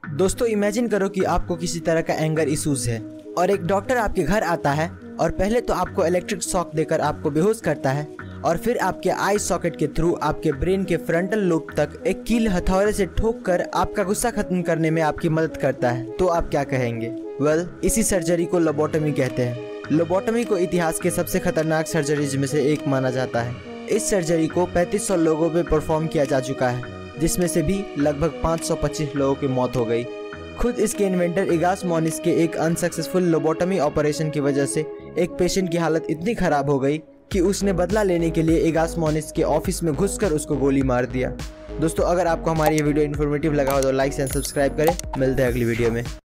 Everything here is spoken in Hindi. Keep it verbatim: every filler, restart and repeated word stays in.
दोस्तों इमेजिन करो कि आपको किसी तरह का एंगर इश्यूज है और एक डॉक्टर आपके घर आता है और पहले तो आपको इलेक्ट्रिक शॉक देकर आपको बेहोश करता है और फिर आपके आई सॉकेट के थ्रू आपके ब्रेन के फ्रंटल लोब तक एक कील हथौड़े से ठोक कर आपका गुस्सा खत्म करने में आपकी मदद करता है। तो आप क्या कहेंगे? वेल well, इसी सर्जरी को लोबोटमी कहते हैं। लोबोटमी को इतिहास के सबसे खतरनाक सर्जरीज में से एक माना जाता है। इस सर्जरी को पैंतीस सौ लोगों पे परफॉर्म किया जा चुका है, जिसमें से भी लगभग पाँच सौ पच्चीस लोगों की मौत हो गई। खुद इसके इन्वेंटर इगास मोनिस के एक अनसक्सेसफुल लोबोटमी ऑपरेशन की वजह से एक पेशेंट की हालत इतनी खराब हो गई कि उसने बदला लेने के लिए इगास मोनिस के ऑफिस में घुसकर उसको गोली मार दिया। दोस्तों अगर आपको हमारी ये वीडियो इन्फॉर्मेटिव लगा हो तो लाइक एंड सब्सक्राइब करें। मिलते हैं अगली वीडियो में।